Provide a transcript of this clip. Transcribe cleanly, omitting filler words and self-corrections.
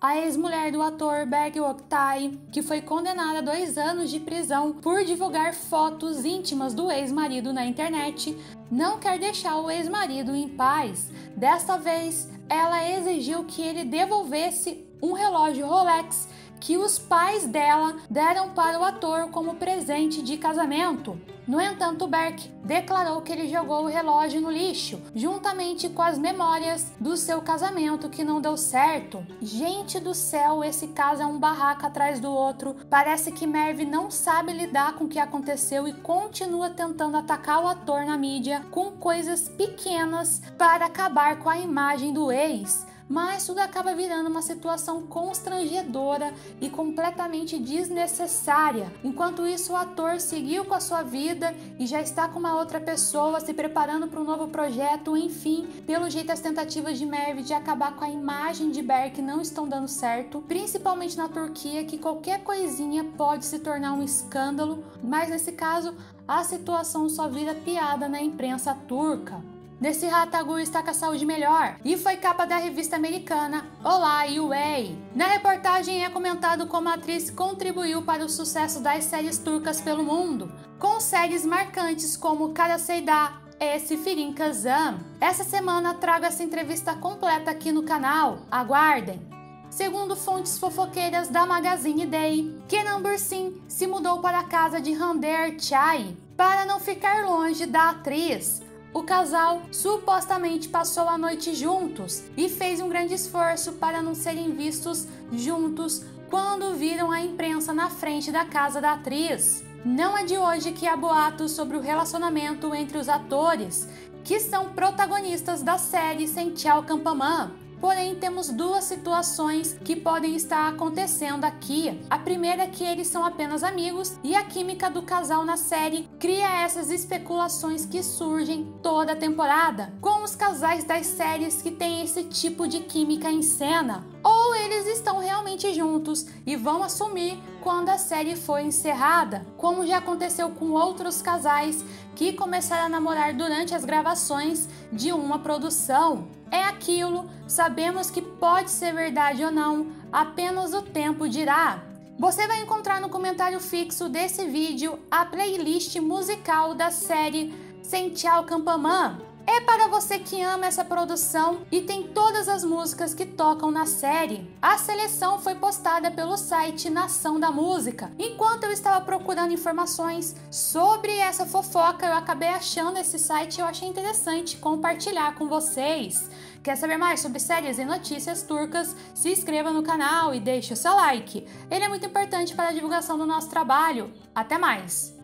A ex-mulher do ator Berk Oktay, que foi condenada a 2 anos de prisão por divulgar fotos íntimas do ex-marido na internet, não quer deixar o ex-marido em paz. Desta vez, ela exigiu que ele devolvesse um relógio Rolex que os pais dela deram para o ator como presente de casamento. No entanto, Berk declarou que ele jogou o relógio no lixo, juntamente com as memórias do seu casamento que não deu certo. Gente do céu, esse caso é um barraco atrás do outro. Parece que Merv não sabe lidar com o que aconteceu e continua tentando atacar o ator na mídia com coisas pequenas para acabar com a imagem do ex. Mas tudo acaba virando uma situação constrangedora e completamente desnecessária. Enquanto isso, o ator seguiu com a sua vida e já está com uma outra pessoa, se preparando para um novo projeto. Enfim, pelo jeito as tentativas de Merv de acabar com a imagem de Berk não estão dando certo, principalmente na Turquia, que qualquer coisinha pode se tornar um escândalo, mas nesse caso a situação só vira piada na imprensa turca. Nesse Ratagu está com a saúde melhor e foi capa da revista americana Olá UA. Na reportagem é comentado como a atriz contribuiu para o sucesso das séries turcas pelo mundo, com séries marcantes como Kara Seyda e Seferin Kazan. Essa semana trago essa entrevista completa aqui no canal, aguardem! Segundo fontes fofoqueiras da Magazine Day, Kenan Bursin se mudou para a casa de Hande Erçay para não ficar longe da atriz. O casal supostamente passou a noite juntos e fez um grande esforço para não serem vistos juntos quando viram a imprensa na frente da casa da atriz. Não é de hoje que há boatos sobre o relacionamento entre os atores, que são protagonistas da série Sençal Kampaman. Porém, temos duas situações que podem estar acontecendo aqui. A primeira é que eles são apenas amigos e a química do casal na série cria essas especulações que surgem toda a temporada, com os casais das séries que têm esse tipo de química em cena. Ou eles estão realmente juntos e vão assumir quando a série for encerrada, como já aconteceu com outros casais que começaram a namorar durante as gravações de uma produção. É aquilo, sabemos que pode ser verdade ou não, apenas o tempo dirá. Você vai encontrar no comentário fixo desse vídeo a playlist musical da série Sençal Kampaman. É para você que ama essa produção e tem todas as músicas que tocam na série. A seleção foi postada pelo site Nação da Música. Enquanto eu estava procurando informações sobre essa fofoca, eu acabei achando esse site e eu achei interessante compartilhar com vocês. Quer saber mais sobre séries e notícias turcas? Se inscreva no canal e deixe o seu like. Ele é muito importante para a divulgação do nosso trabalho. Até mais!